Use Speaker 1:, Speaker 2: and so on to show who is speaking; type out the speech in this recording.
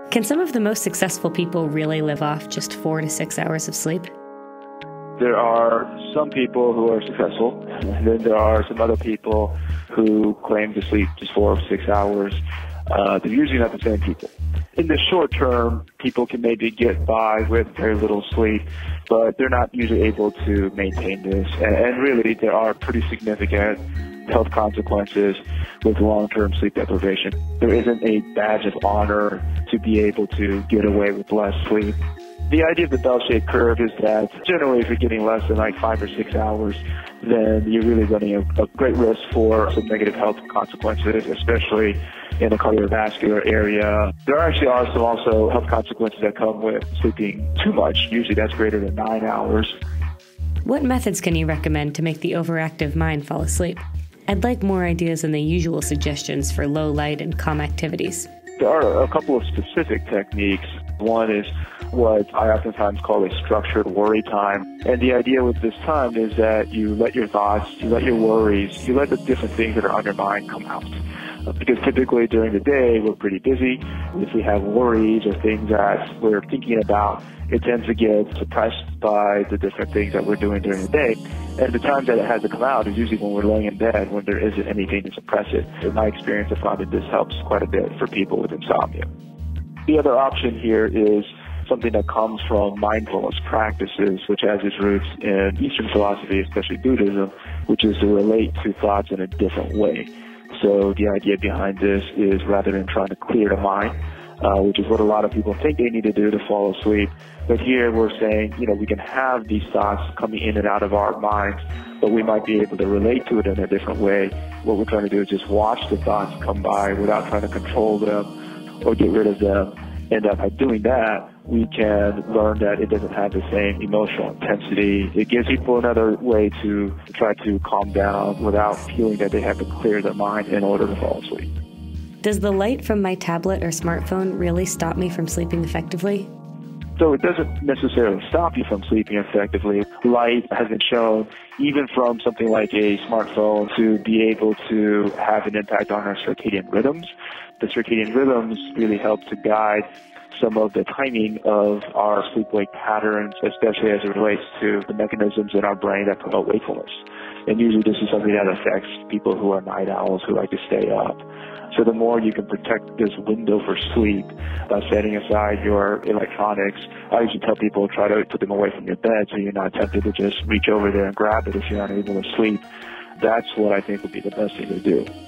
Speaker 1: Can some of the most successful people really live off just 4 to 6 hours of sleep?
Speaker 2: There are some people who are successful, and then there are some other people who claim to sleep just 4 or 6 hours. They're usually not the same people. In the short term, people can maybe get by with very little sleep, but they're not usually able to maintain this. And really, there are pretty significant health consequences with long-term sleep deprivation. There isn't a badge of honor to be able to get away with less sleep. The idea of the bell-shaped curve is that generally if you're getting less than like 5 or 6 hours, then you're really running a great risk for some negative health consequences, especially in the cardiovascular area. There actually are some also health consequences that come with sleeping too much. Usually that's greater than 9 hours.
Speaker 1: What methods can you recommend to make the overactive mind fall asleep? I'd like more ideas than the usual suggestions for low light and calm activities.
Speaker 2: There are a couple of specific techniques. One is what I oftentimes call a structured worry time. And the idea with this time is that you let your thoughts, you let your worries, you let the different things that are on your mind come out. Because typically during the day, we're pretty busy. If we have worries or things that we're thinking about, it tends to get suppressed by the different things that we're doing during the day. And the times that it has to come out is usually when we're laying in bed, when there isn't anything to suppress it. In my experience, I found that this helps quite a bit for people with insomnia. The other option here is something that comes from mindfulness practices, which has its roots in Eastern philosophy, especially Buddhism, which is to relate to thoughts in a different way. So the idea behind this is rather than trying to clear the mind, which is what a lot of people think they need to do to fall asleep, but here we're saying, we can have these thoughts coming in and out of our minds, but we might be able to relate to it in a different way. What we're trying to do is just watch the thoughts come by without trying to control them or get rid of them. And by doing that, we can learn that it doesn't have the same emotional intensity. It gives people another way to try to calm down without feeling that they have to clear their mind in order to fall asleep.
Speaker 1: Does the light from my tablet or smartphone really stop me from sleeping effectively?
Speaker 2: So it doesn't necessarily stop you from sleeping effectively. Light has been shown, even from something like a smartphone, to be able to have an impact on our circadian rhythms. The circadian rhythms really help to guide some of the timing of our sleep-wake patterns, especially as it relates to the mechanisms in our brain that promote wakefulness. And usually this is something that affects people who are night owls, who like to stay up. So the more you can protect this window for sleep by setting aside your electronics, I usually tell people try to put them away from your bed so you're not tempted to just reach over there and grab it if you're unable to sleep. That's what I think would be the best thing to do.